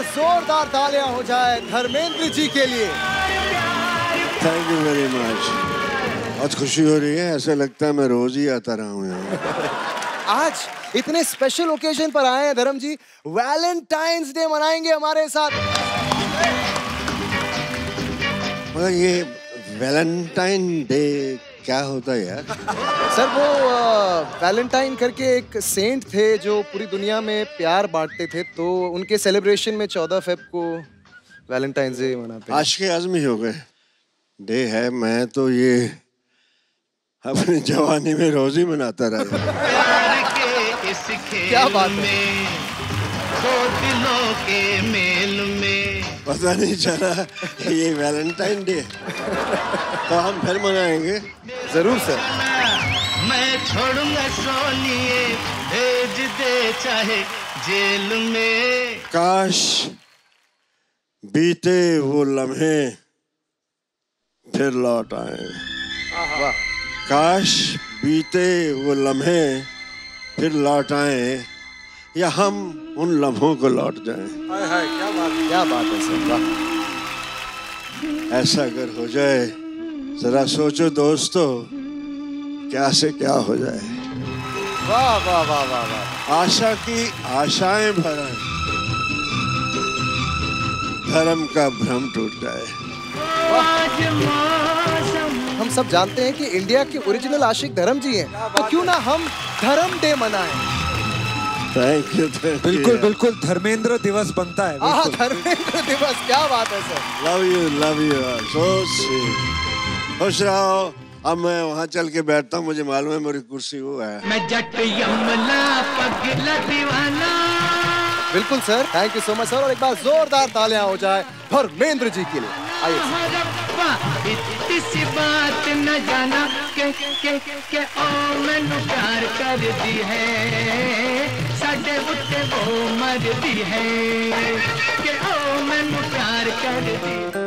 जोरदार तालियां हो जाए धर्मेंद्र जी के लिए। Thank you very much. बहुत खुशी हो रही है, ऐसा लगता है मैं रोज ही आता रहा हूँ यहाँ। आज इतने स्पेशल ओकेजन पर आए हैं धर्म जी, वैलेंटाइंस डे मनाएंगे हमारे साथ। मतलब ये वैलेंटाइन डे क्या होता है यार? सर वो वैलेंटाइन करके एक सेंट थे जो पूरी दुनिया में प्यार बांटते थे, तो उनके सेलिब्रेशन में 14 फेब को वैलेंटाइंस डे मनाते हैं। आज के आज़मी हो गए डे है, मैं तो ये अपनी जवानी में रोज ही मनाता रहा। क्या बात है। दो दिलों के मेल में पता नहीं चला ये वैलेंटाइन डे तो हम फिर मनाएंगे जरूर सर। मैं छोड़ूंगा सोनिए, भेज दे चाहे जेल में। काश बीते वो लम्हे फिर लौट आए। काश बीते वो लम्हे फिर लौट आए, या हम उन लम्हों को लौट जाएं। क्या बात है सर, वाह। ऐसा अगर हो जाए, जरा सोचो दोस्तों, क्या से क्या हो जाए। वाह वाह वाह वाह वाह। आशा की आशाएं भरा, धर्म का भ्रम टूट जाए। हम सब जानते हैं कि इंडिया के ओरिजिनल आशिक धर्म जी हैं, तो क्यों ना हम धर्म डे मनाएं। Thank you. बिल्कुल बिल्कुल धर्मेंद्र दिवस बनता है। धर्मेंद्र दिवस, क्या बात है sir. Love you so sweet. खुश रहो। अब मैं वहाँ चल के बैठता हूँ, मुझे मालूम है मेरी कुर्सी वो है। मैं जट यमला पगला दीवाना। बिल्कुल sir, thank you so much sir. और एक बार जोरदार तालियां हो जाए धर्मेंद्र जी के लिए। आइए इसी बात न जाना के ओ मैनू प्यार कर दी है, साडे उत्ते वो मर दी है, के ओ मैनू प्यार कर दी।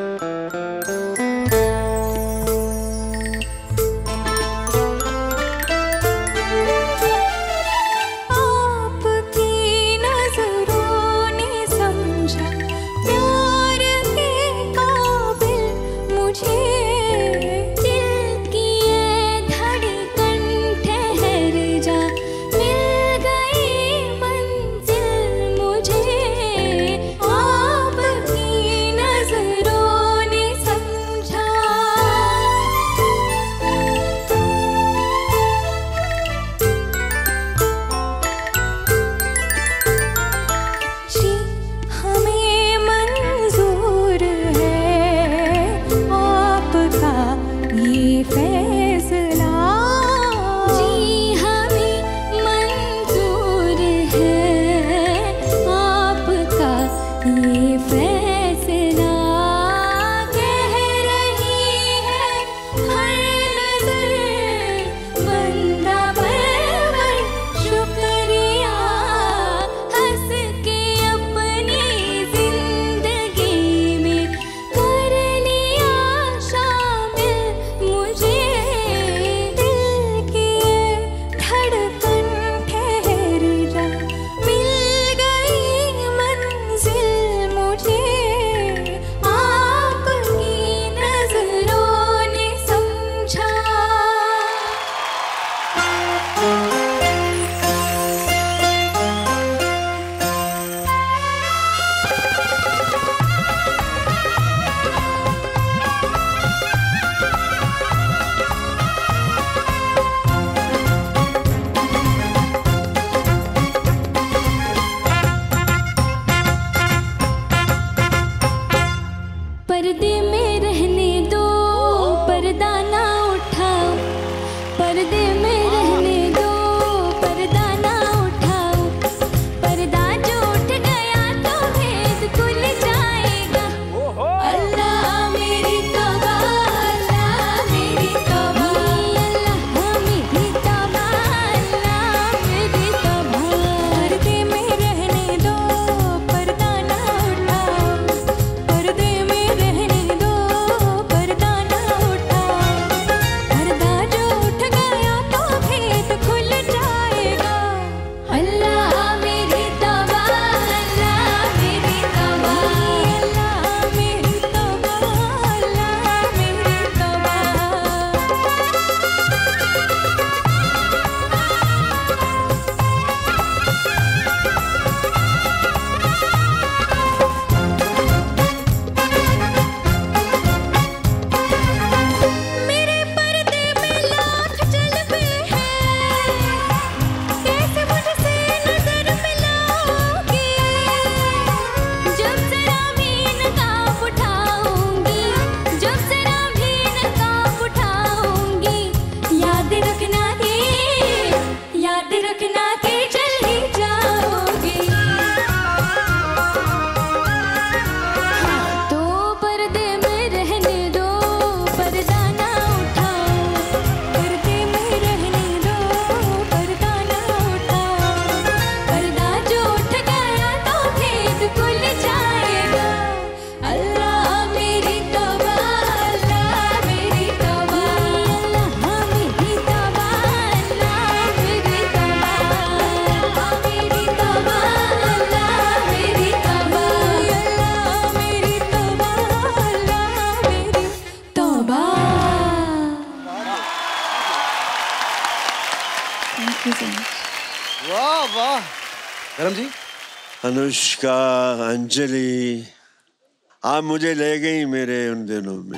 Thank you so much. वाह वाह। धर्म जी। अनुष्का, अंजलि, आप मुझे ले गई मेरे उन दिनों में।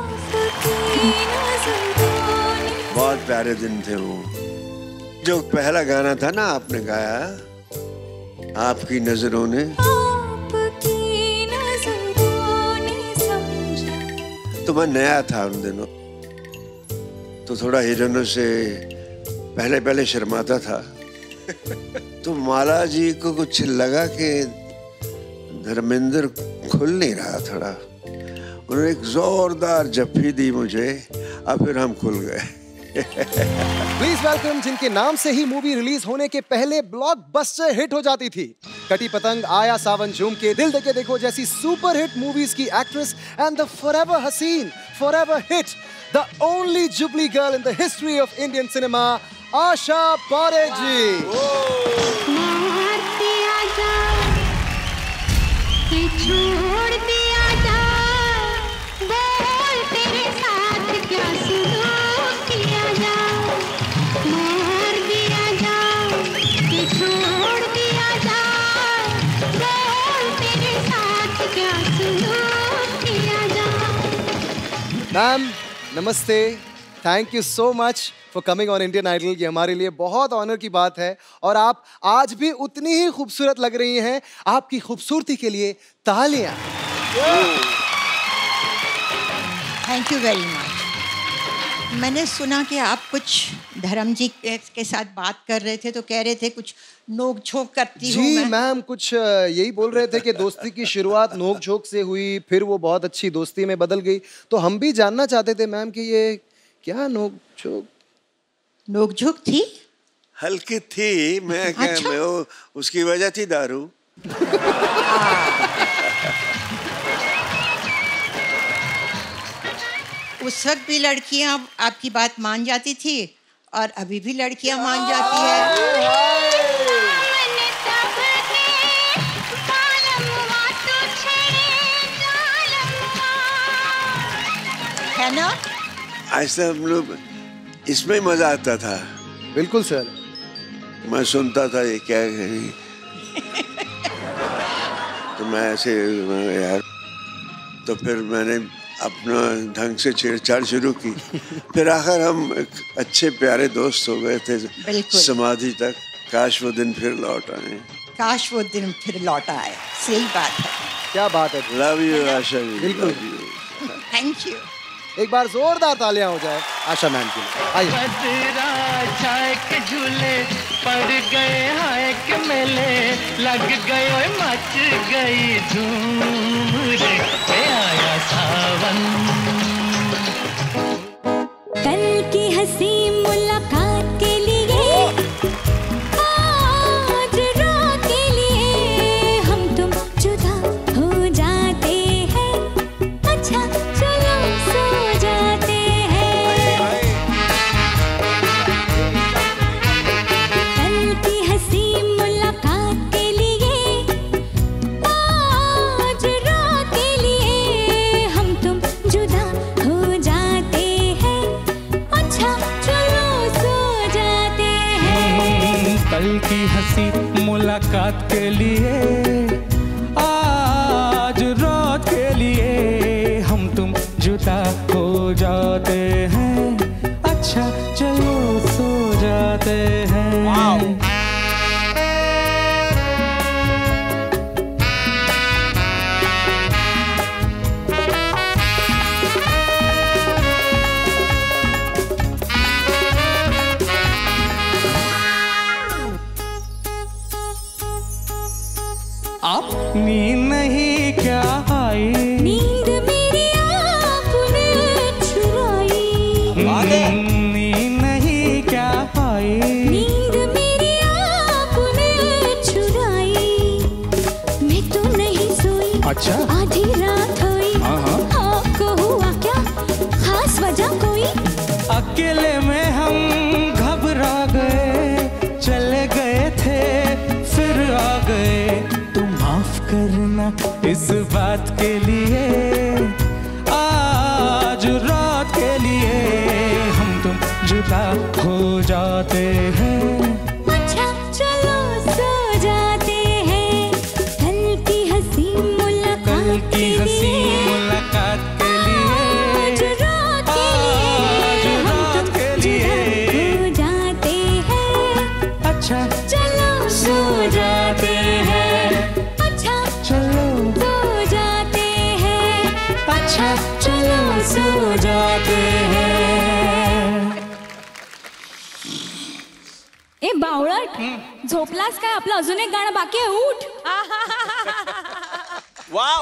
बहुत प्यारे दिन थे वो। जो पहला गाना था ना आपने गाया, आपकी नजरों ने, तो मैं नया था उन दिनों, तो थोड़ा हीरोइनों से पहले शर्माता था। तो माला जी को कुछ लगा कि धर्मेंद्र खुल नहीं रहा थोड़ा, उन्होंने एक जोरदार जप्फी दी मुझे, अब फिर हम खुल गए। प्लीज वेलकम जिनके नाम से ही मूवी रिलीज होने के पहले ब्लॉकबस्टर हिट हो जाती थी। कटी पतंग, आया, सावन, झूम के दिल देके देखो जैसी सुपर हिट मूवीज की एक्ट्रेस एंड द फॉरएवर हसीन, forever hit, the only jubilee girl in the history of Indian cinema, Asha Parekh ji. छोड़ दिया जा, बोल तेरे साथ क्या सुलूक किया जा, मार दिया जा, कि छोड़ दिया जा, बोल तेरे साथ क्या सुलूक किया जा। मैम नमस्ते, thank you so much for coming on Indian Idol. ये हमारे लिए बहुत ऑनर की बात है और आप आज भी उतनी ही खूबसूरत लग रही हैं। आपकी खूबसूरती के लिए तालियां। Thank you very much. मैंने सुना कि आप कुछ धर्म जी के साथ बात कर रहे थे, तो कह रहे थे कुछ नोक झोंक करती हूँ जी मैम, कुछ यही बोल रहे थे कि दोस्ती की शुरुआत नोक झोंक से हुई, फिर वो बहुत अच्छी दोस्ती में बदल गई। तो हम भी जानना चाहते थे मैम कि ये क्या नोक झोंक थी? हल्की थी। मैं क्या, अच्छा? मैं उसकी वजह थी दारू। उस वक्त भी लड़कियां आपकी बात मान जाती थी और अभी भी लड़कियां मान जाती है ना? ऐसा हम लोग इसमें मजा आता था। बिल्कुल सर। मैं सुनता था ये क्या है, तो मैं ऐसे यार, तो फिर मैंने अपना ढंग से छेड़छाड़ शुरू की। फिर आखिर हम एक अच्छे प्यारे दोस्त हो गए थे समाधि तक। काश वो दिन फिर लौट आए। काश वो दिन फिर लौट आए। सही बात है। क्या बात है। Love you Asha ji. बिल्कुल। Thank you. एक बार जोरदार तालियां हो जाए आशा मैम के लिए। आइए। बदरा छाए के झूले पड़ गए, हाय के मेले लग गए, ओए मच गई धूम रे, आया सावन। कल की हंसी मुलाकात के लिए, आज रात के लिए हम तुम जुदा हो जाते हैं। अच्छा चलो सो जाते हैं। कल की हंसी मुलाकात के लिए, आज रात के लिए हम तुम जुदा हो जाते हैं। अच्छा चलो सो जाते हैं। कल की हंसी मुलाकात के लिए, आज रात के लिए हम तुम जुदा हो जाते हैं। अच्छा चलो सो जाते हैं। आप नींद नहीं क्या आई? नींद मेरी आपने चुराई। नींद नहीं क्या आई? नींद मेरी आपने चुराई। मैं तो नहीं सोई। अच्छा। आधी रात हुई। आपको हुआ क्या खास वजह कोई? अकेले में हम घबरा गए, चले गए थे फिर आ गए। तुम माफ करना इस बात के लिए, आज रात के लिए हम तुम जुदा हो जाते जाते हैं। अच्छा चलो सो जाते हैं, कल की हंसी मुलाकात के लिए, मुलाकात के लिए, आज रात के लिए, रात के लिए हो जाते हैं। अच्छा चलो सो जाते हैं, अच्छा चलो सो जाते हैं, अच्छा चलो सो जाते हैं। ए बावळट, झोपलास काय? आपलं अजून एक गाणं बाकी आहे, उठ. वाव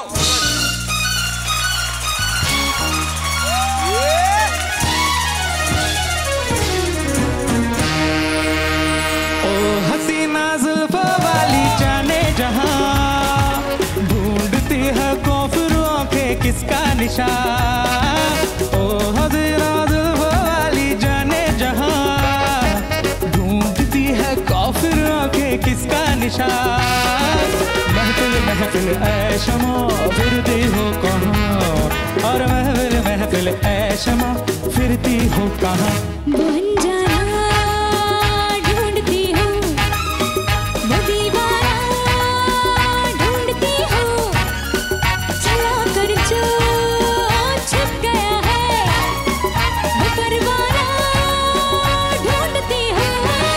ओ हसीना जुल्फों वाली जाने जहां, ढूंढती है कौफिर आंखें किसका निशान। ओ हसीना जुल्फों वाली जाने जहां, ढूंढती है कौफिर आंखें किसका निशान। महफिल महफिल ऐ शमा फिरती हो कहाँ, और महफिल महफिल ऐ शमा फिरती हो कहाँ। बन जाना ढूंढती हूँ, वो दीवाना ढूंढती हूँ, चला कर जो छिप गया है, वो परवाना ढूंढती हूँ।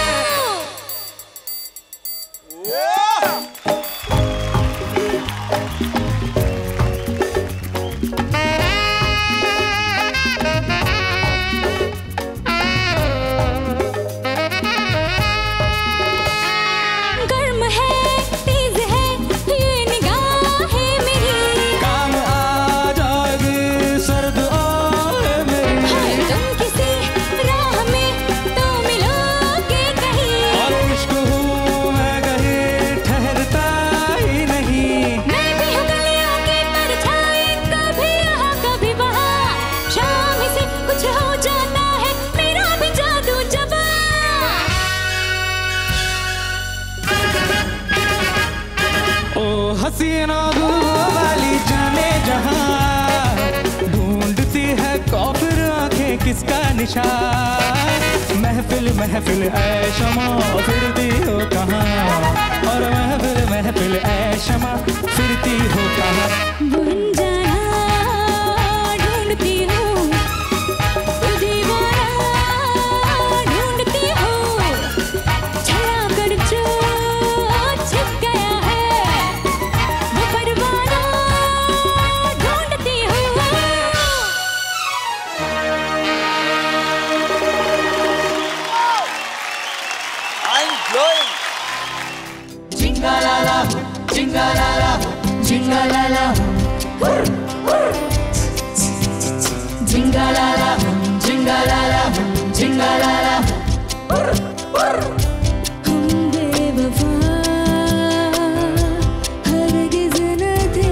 गर्म है, तेज है, ये निगाहें मेरी, काम आ जाएगी सर्द आए मेरी, हाय तुम किसी राह में तो मिलोगे कहीं, और इश्क हूँ मैं कहीं ठहरता ही नहीं। मैं भी हूँ गलियों की परछाई, कभी यहाँ कभी वहाँ, शाम से कुछ हो जाता है मेरा भी जादू जबा। ओ हसीना गुलवा वाली जाने जहां, ढूंढती है कौफिर आंखें किसका निशान। महफिल महफिल ऐ शमा फिरती हो कहाँ, और महफिल महफिल ऐ शमा फिरती हो कहाँ। बन जाना ढूंढती हूँ, वो दीवाना ढूंढती हूँ, छला कर जो छिप गया है, वो परवाना ढूंढती हूँ। I'm glowing. जिंगालाला जिंगालाला जिंगालाला जिंगालाला जिंगालाला जिंगालाला। हम बेवफा हरगिज़ न थे,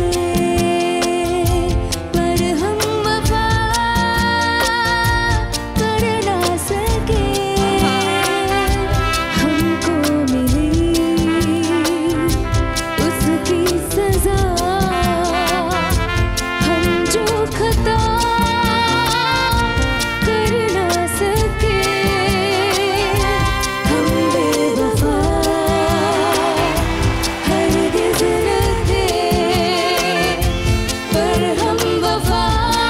पर हम वफा कर ना सके, हमको मिली उसकी सजा, हम जो खता कर ना सके, हम बेवफा हरगिज़ न थे, पर हम वफा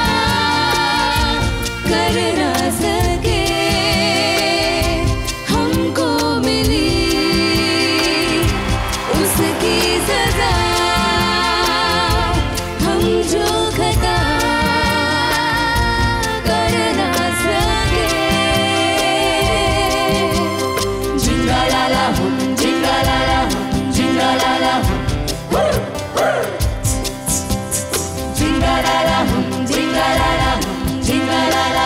कर ना सके, हमको मिली उसकी सजा, हम जो खता कर ना सके। जिंगालाला जिंगालाला जिंगालाला जिंगालाला जिंगालाला जिंगालाला।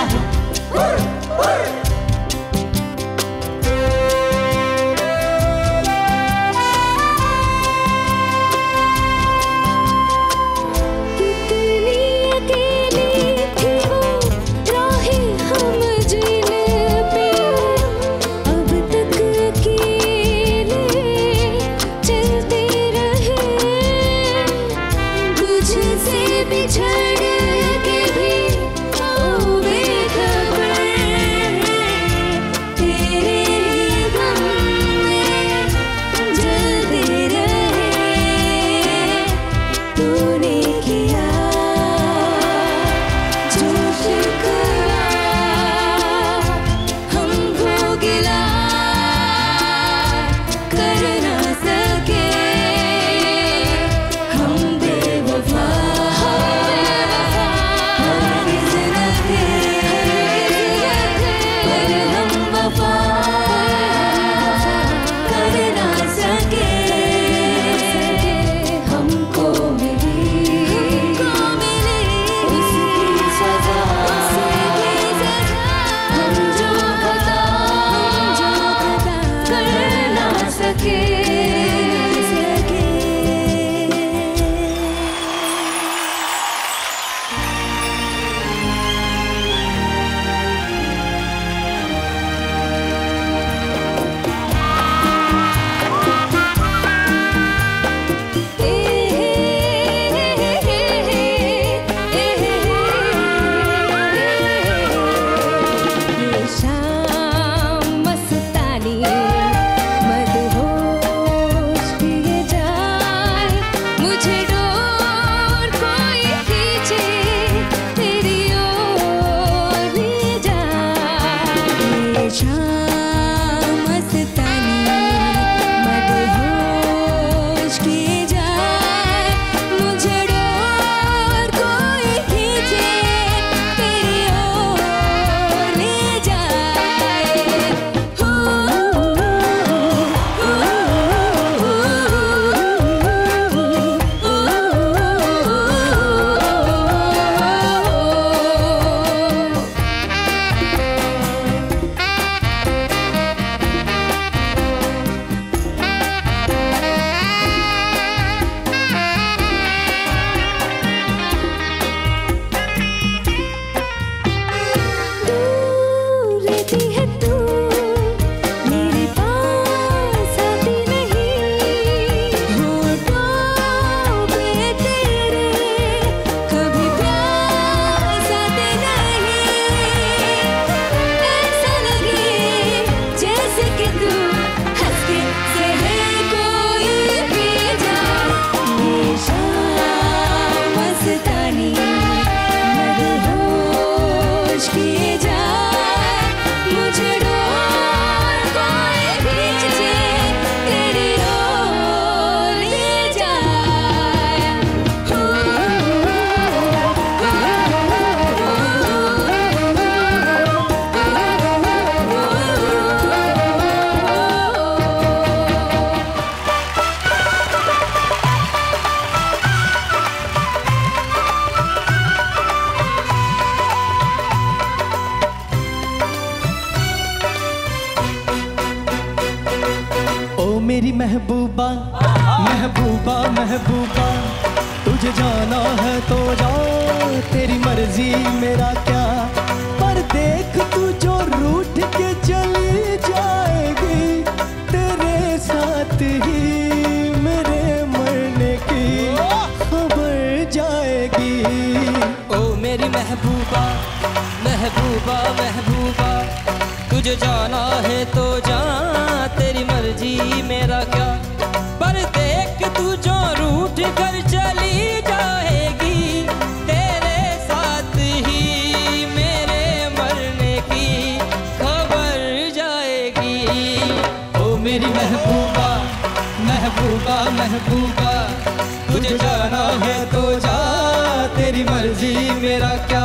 कितनी अकेली थी वो राहें हम जीने पे, अब तक अकेले चलते रहे, तुझसे बिछड़ के भी ओ बेखबर, मेरी महबूबा महबूबा महबूबा, तुझे जाना है तो जा, तेरी मर्जी मेरा क्या। पर देख तू जो रूठ के चली जाएगी, तेरे साथ ही मेरे मरने की खबर जाएगी। ओ मेरी महबूबा महबूबा महबूबा, तुझे जाना है तो जा, तेरी मर्जी मेरा क्या। पर देख तू जो रूठ कर चली जाएगी, तेरे साथ ही मेरे मरने की खबर जाएगी। ओ मेरी महबूबा महबूबा महबूबा, तुझे जाना है तो जा, तेरी मर्जी मेरा क्या।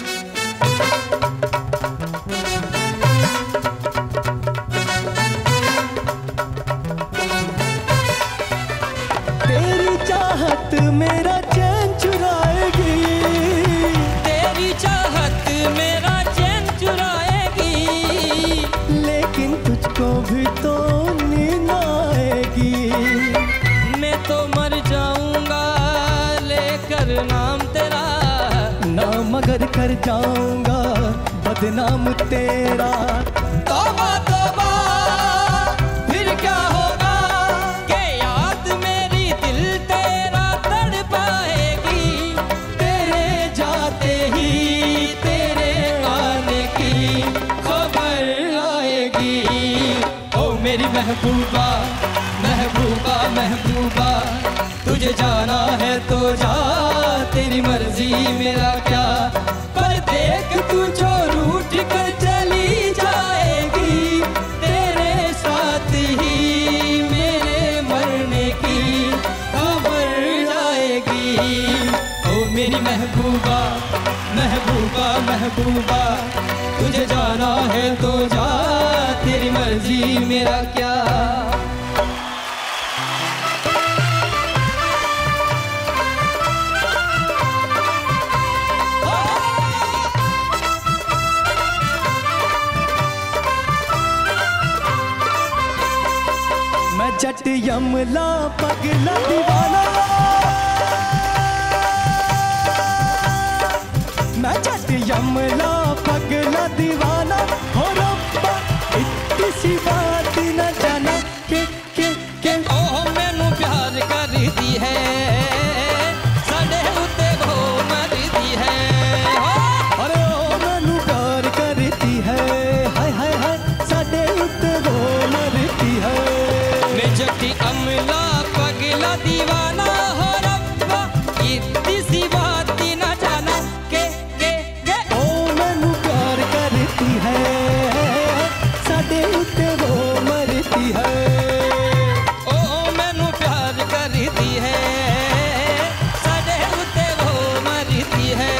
मेरा चैन चुराएगी, तेरी चाहत मेरा चैन चुराएगी, लेकिन तुझको भी तो नींद आएगी। मैं तो मर जाऊंगा लेकर नाम तेरा, नाम अगर कर जाऊंगा बदनाम तेरा। तौबा तौबा फिर क्या होगा, के याद मेरी दिल तेरा तड़ पाएगी, तेरे जाते ही तेरे आने की खबर आएगी। ओ मेरी महबूबा महबूबा महबूबा, तुझे जाना है तो जा, तेरी मर्जी मेरा क्या। पर देख तू जो रूठ कर चली जाएगी, तेरे साथ ही मेरे मरने की खबर जाएगी। ओ मेरी महबूबा महबूबा महबूबा, तुझे जाना है तो जा, तेरी मर्जी मेरा क्या। मैं जट यमला पगला दीवाना, मैं जट यमला पगला दीवाना, हो रब्बा इतनी सी बात न जाना के ओ मैनू प्यार कर दी है, साडे उत्ते वो मर दी है। अरे ओ मैनू प्यार करती है, हाय हाय हाय, साडे उत्ते वो मरती है। मैं जटी अमला पगला दीवाना, हो रब्बा इतनी सी बात न जाना के ओ मैनू प्यार करती है, साडे उत्ते वो मरती है। ओ मैनू प्यार करती है, साडे उत्ते वो मरती है।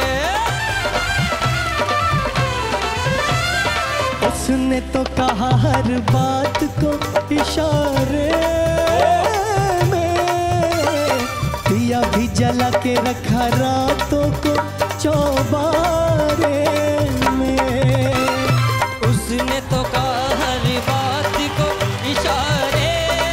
उसने तो कहा हर बात को इशारे में, दिया भी जला के रखा रातों को चौबारे में। उसने तो कहा हर बात को इशारे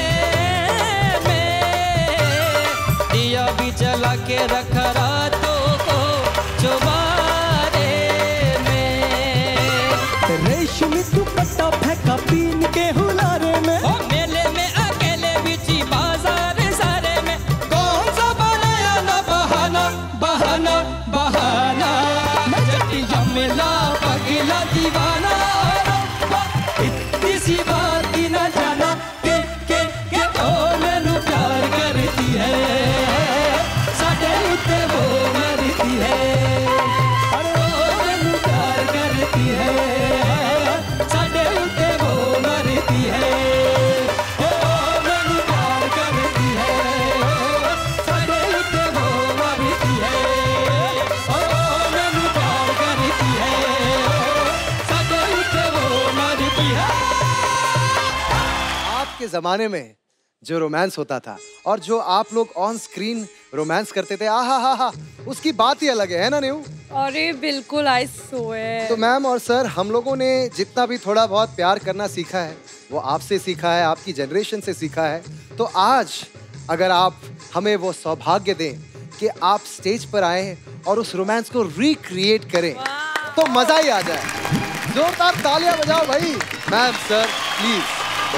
में, दिया भी जला के रखा रातों को चौबारे में। रेशमी दुपट्टा फेंका पीन के हुलारे में, ओ मेले में अकेले बिची बाजार सारे में, कौन सा बनाया ना बहाना बहाना बहाना। मैं जटी जमेला पगला दीवाना, इतनी सी बात ही न जाना के ओ मैनू प्यार करती है, साडे उत्ते वो मरती है। अरे ओ मैनू प्यार करती है, साडे उत्ते वो मरती है। ओ मैनू प्यार करती है, साडे उत्ते वो मरती है। ओ मैनू प्यार करती है, साडे उत्ते वो मरती है। आपके जमाने में जो रोमांस होता था और जो आप लोग ऑन स्क्रीन रोमांस करते थे, आहा हा हा, उसकी बात ही अलग है ना नेहू? अरे बिल्कुल, आई स्वेयर। तो मैम और सर, हम लोगों ने जितना भी थोड़ा बहुत प्यार करना सीखा है वो आपसे सीखा है, आपकी जनरेशन से सीखा है। तो आज अगर आप हमें वो सौभाग्य दें कि आप स्टेज पर आए और उस रोमांस को रिक्रिएट करें तो मजा ही आ जाए। जोरदार तालियां बजाओ भाई। Ma'am sir please.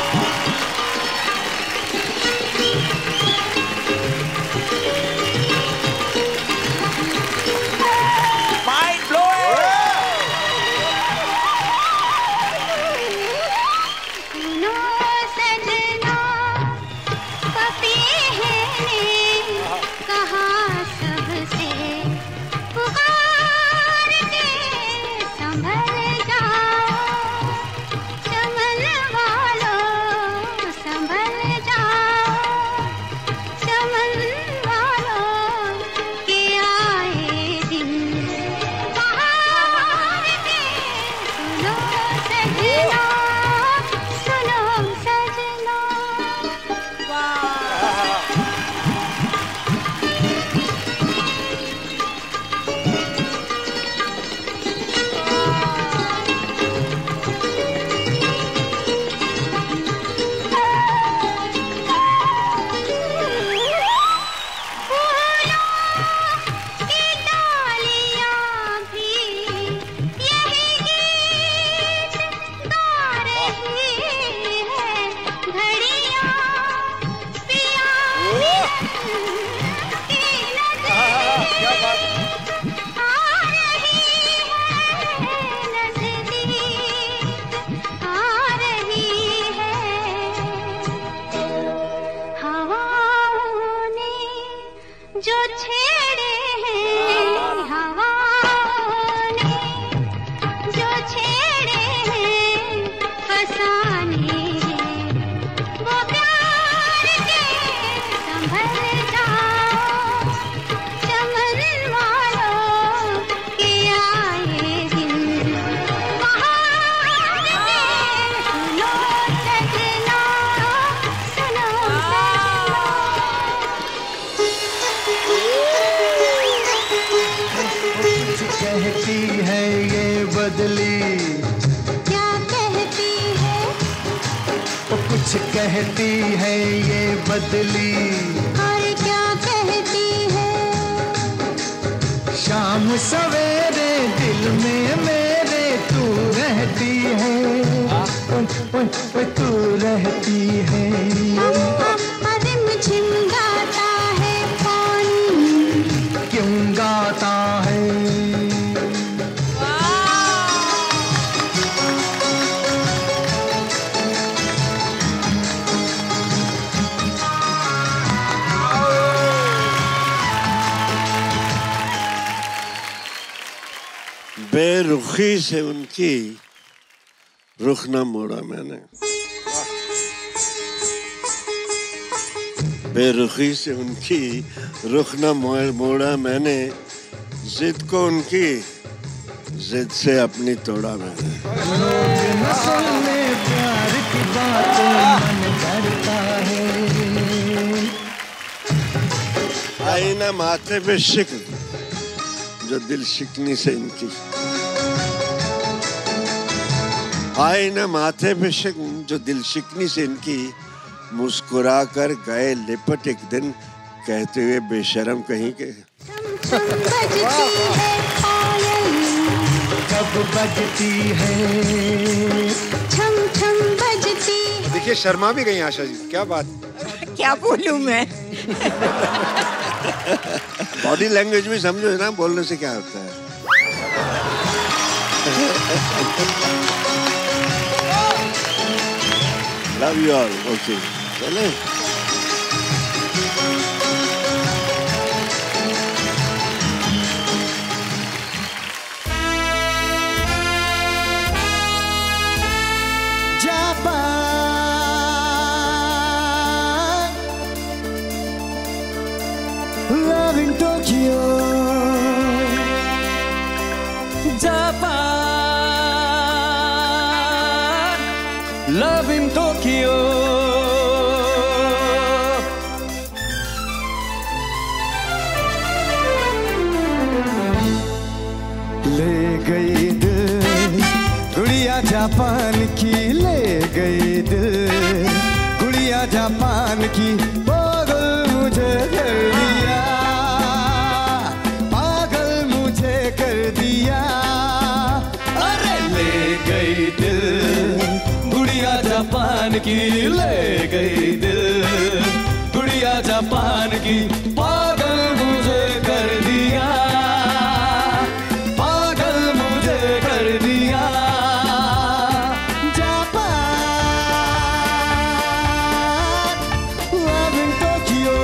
कहती है ये बदली और क्या कहती है? शाम सवेरे दिल में मेरे तू रहती है, तू रहती है। रिमझिम गाता है पानी, क्यों गाता है? बेरुखी से उनकी रुख न मोड़ा मैंने, बेरुखी से उनकी रुख न मोड़ा मैंने, जिद को उनकी जिद से अपनी तोड़ा मैंने। प्यार की बातें मन करता है, आई ना माथे पे शिकन जो दिल शिकनी से इनकी, आई ना माथे पे शिकन जो दिल शिकनी से इनकी, मुस्कुरा कर गए लिपट एक दिन कहते हुए बेशरम कहीं के। कब बजती है छम छम बजती। देखिए शर्मा भी गई आशा जी, क्या बात। क्या बोलूं मैं? बॉडी लैंग्वेज भी समझो ना, बोलने से क्या होता है। Love you all. ओके चले। Love in Tokyo, Japan, love in Tokyo, की ले गई दिल, गुड़िया जापान की पागल मुझे कर दिया, पागल मुझे कर दिया। अरे ले गई दिल, गुड़िया जापान की ले गई दिल, गुड़िया जापान की पागल मुझे कर दिया, पागल मुझे कर दिया। Japan, love in Tokyo,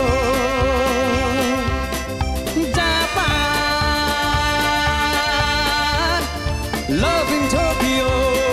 Japan, love in Tokyo।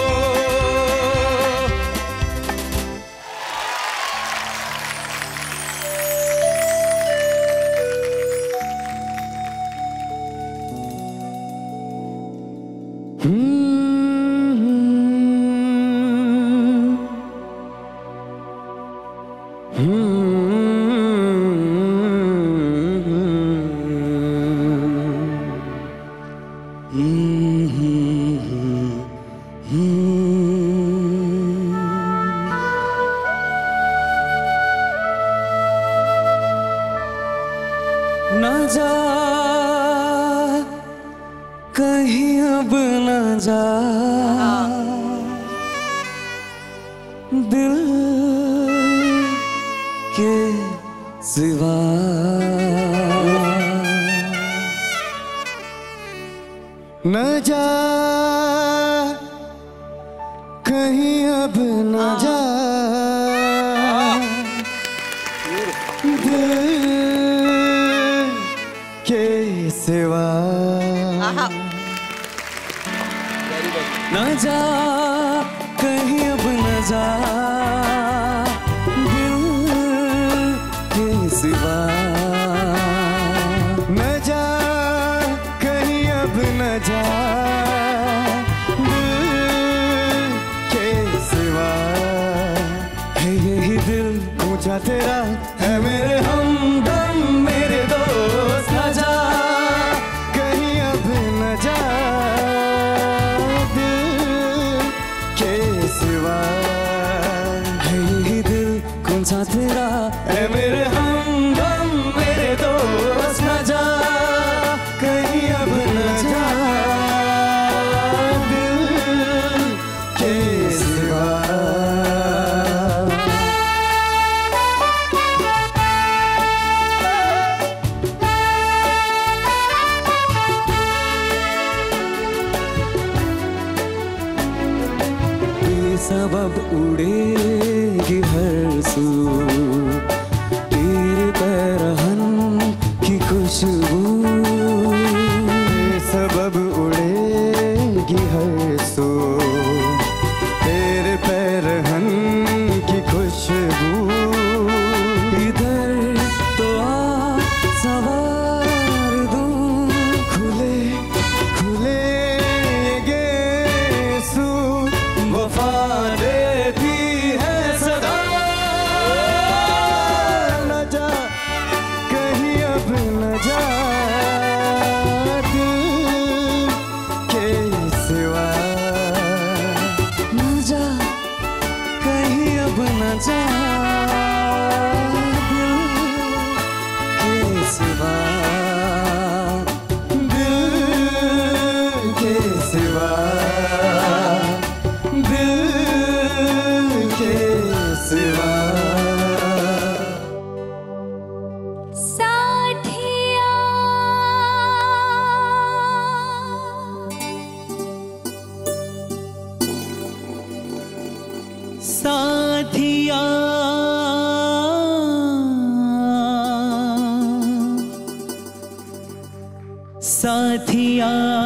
न जा कहीं अब न जा, दिल के सिवा। न जा कहीं अब न जा, दिल के सिवा। न जा कहीं अब न जा, दिल के सिवा। न जा कहीं अब न जा, दिल के सिवा। है यही दिल ऊंचा तेरा, है मेरे हमदम मेरे दोस्त। न जा कहीं अब न जा, दिल के सिवा। है यही दिल कौन सा तेरा, है मेरे हमदम मेरे दोस्त। न जा कहीं अब न जा, दिल के सिवा। सबब उड़ेगी हर सू, तेरे पैरहन की खुशबू। सबब उड़ेगी हर सू, तेरे पैरहन की खुशबू। इधर तो आ सवार दूं, खुले खुले ये गेसू। वफा देती है सदा, न जा कहीं अब न जा, दिल के सिवा। न जा कहीं अब न जा, दिल के सिवा, दिल के सिवा, दिल के सिवा। साथिया साथिया साथिया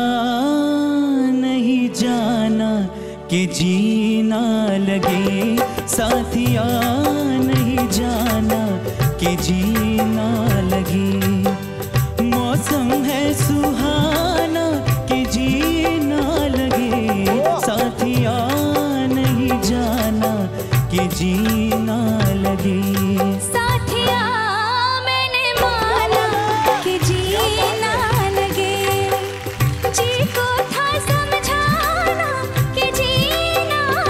नहीं जाना कि जीना लगे, साथिया नहीं जाना कि जीना लगे। मौसम है सुहाना कि जीना लगे, साथिया नहीं जाना कि जीना लगे। साथिया मैंने माना कि जीना लगे, जी को था समझाना कि जीना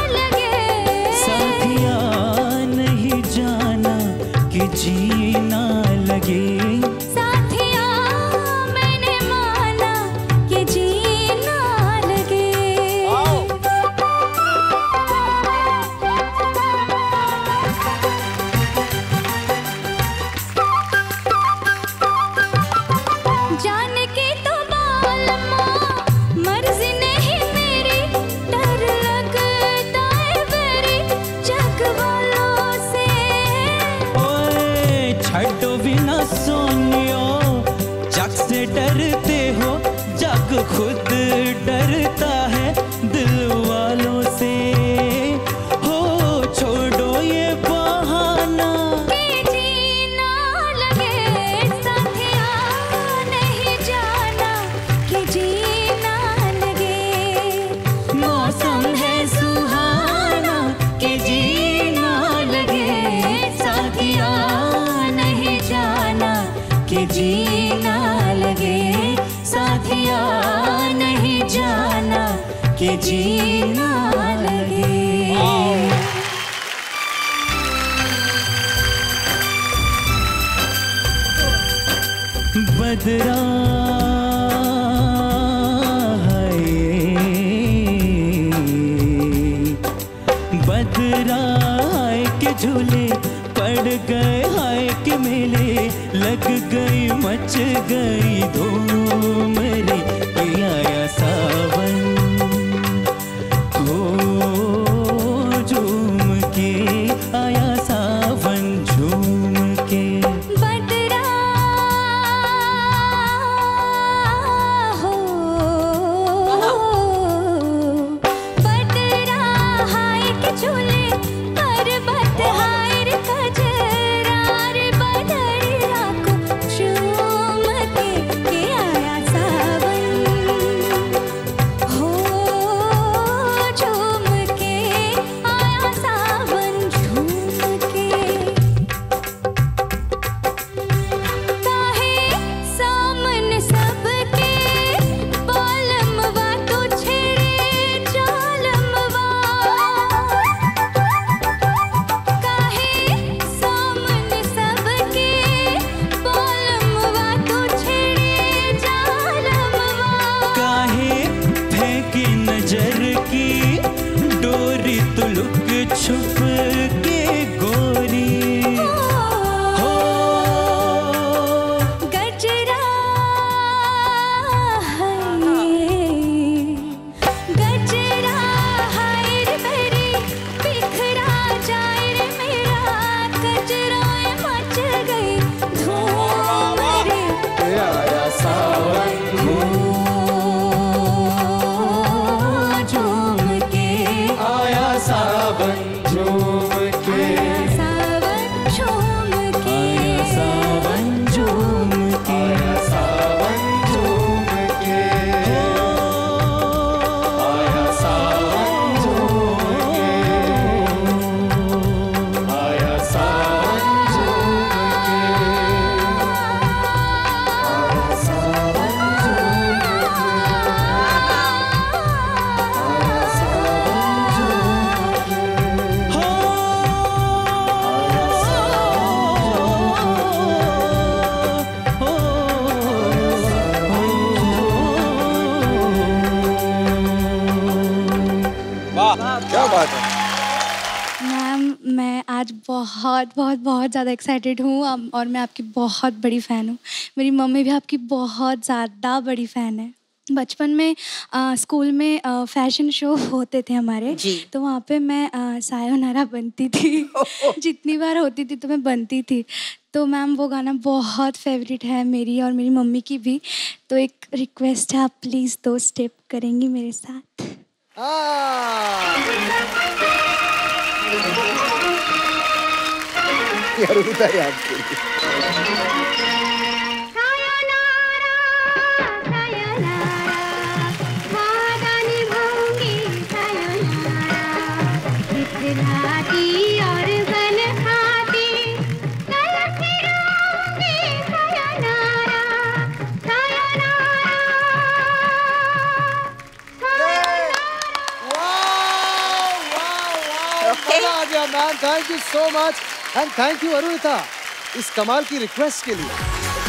छड्डो भी ना सोनियो, जग से डरते हो, जग खुद डरता है दिल वालों से। हो छोड़ो ये बहाना कि जीना लगे साथिया, नहीं जाना कि जीना लगे। मौसम है सुहाना कि जीना लगे साथिया, नहीं जाना कि जीना लगे साथिया, नहीं जाना कि जीना लगे। बदरा बदरा हाय के झूले पड़ गए, हाय के मेले लग गई, मच गई धूम रे। ये आया सावन हो झूम के, आया सावन झूम के। बदरा हो बदरा हाय के झूले, पर्वत हाय रे कजरा रे, बदरिया को चूम के आया सावन हो झूम के, आया सावन झूम के। काहे सामन सबके बालमवा तो छेड़े जालमवा, काहे सामन सबके बालमवा तो छेड़े जालमवा। काहे फेंकी नजर की डोरी, तो लुक छुप के गोरी हो। गजरा गजरा हाय रे मेरी, बिखरा जाए रे मेरा, गजराएं मच गई धूम रे। आया सावन हो झूम के, आया सावन झूम के, सावन झूम के, आया सावन झूम के, आया सावन झूम के, आया सावन झूम के, आया सावन झूम क्या बात है। मैम मैं आज बहुत बहुत बहुत ज़्यादा एक्साइटेड हूँ और मैं आपकी बहुत बड़ी फ़ैन हूँ। मेरी मम्मी भी आपकी बहुत ज़्यादा बड़ी फ़ैन है। बचपन में स्कूल में फैशन शो होते थे हमारे, तो वहाँ पे मैं सायोनारा बनती थी। जितनी बार होती थी तो मैं बनती थी। तो मैम वो गाना बहुत फेवरेट है मेरी और मेरी मम्मी की भी। तो एक रिक्वेस्ट है, आप प्लीज़ 2 स्टेप करेंगी मेरे साथ। याद ma'am, thank you so much and thank you Arunita इस कमाल की रिक्वेस्ट के लिए।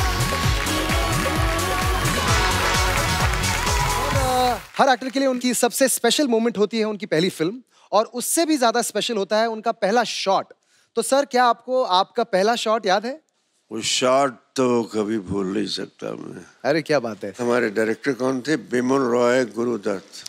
हर एक्टर के लिए उनकी सबसे स्पेशल मोमेंट होती है उनकी पहली फिल्म, और उससे भी ज्यादा स्पेशल होता है उनका पहला शॉट। तो सर, क्या आपको आपका पहला शॉट याद है? वो शॉट तो कभी भूल नहीं सकता मैं। अरे क्या बात है। हमारे डायरेक्टर कौन थे? बिमल रॉय गुरुदत्त।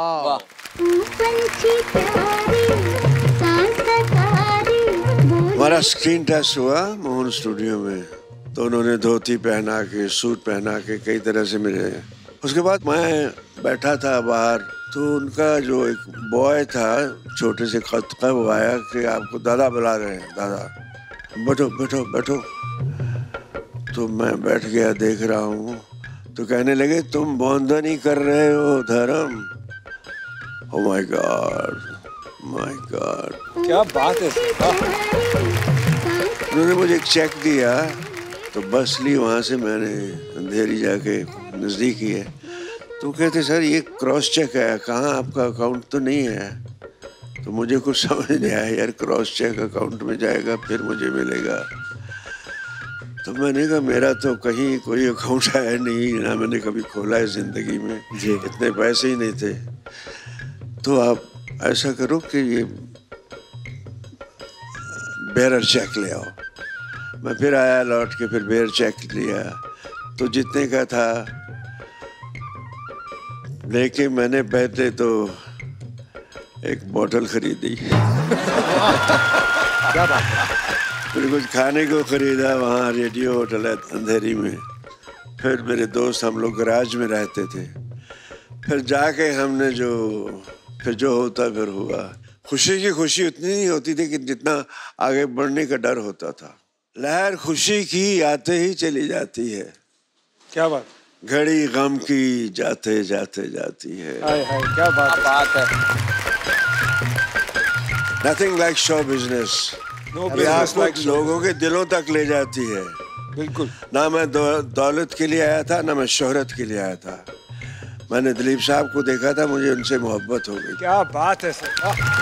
हमारा मेरा स्क्रीन टेस्ट हुआ मोहन स्टूडियो में, तो उन्होंने धोती पहना के, सूट पहना के कई तरह से मिले। उसके बाद मैं बैठा था बाहर, तो उनका जो एक बॉय था छोटे से खत का, वो आया कि आपको दादा बुला रहे हैं, दादा बैठो बैठो बैठो। तो मैं बैठ गया, देख रहा हूँ, तो कहने लगे तुम बॉन्दनी कर रहे हो Dharam. Oh my God, my God, क्या बात है। उन्होंने मुझे एक चेक दिया, तो बस ली वहाँ से मैंने अंधेरी जाके, नज़दीक ही है। तो कहते सर ये क्रॉस चेक है, कहाँ आपका अकाउंट तो नहीं है। तो मुझे कुछ समझ नहीं आया, यार क्रॉस चेक अकाउंट में जाएगा फिर मुझे मिलेगा। तो मैंने कहा मेरा तो कहीं कोई अकाउंट है नहीं, ना मैंने कभी खोला है ज़िंदगी में जी, इतने पैसे ही नहीं थे। तो आप ऐसा करो कि ये बेरर चेक ले आओ। मैं फिर आया लौट के, फिर बेरर चेक लिया, तो जितने का था लेके मैंने पहले तो एक बोतल खरीदी। क्या बात है। फिर कुछ खाने को खरीदा, वहाँ रेडियो होटल है अंधेरी में। फिर मेरे दोस्त, हम लोग गराज में रहते थे। फिर जाके हमने फिर जो होता फिर हुआ। खुशी की खुशी उतनी नहीं होती थी कि जितना आगे बढ़ने का डर होता था। लहर खुशी की आते ही चली जाती है, क्या बात, घड़ी गम की जाते जाते जाती है। हाय हाय, क्या बात है। Nothing like show business. No ये business आपको like show. लोगों के दिलों तक ले जाती है। बिल्कुल। ना मैं दौलत के लिए आया था, ना मैं शोहरत के लिए आया था। मैंने दिलीप साहब को देखा था, मुझे उनसे मोहब्बत हो गई। क्या बात है सर।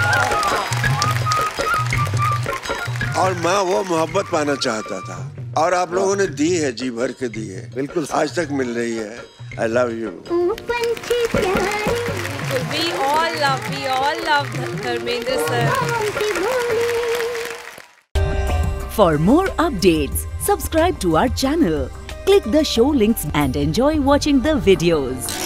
और मैं वो मोहब्बत पाना चाहता था, और आप लोगों ने दी है, जी भर के दी है। बिल्कुल आज तक मिल रही है। I love you. We all love Dharmendra sir. For more updates, subscribe to our channel, click the show links and enjoy watching the videos.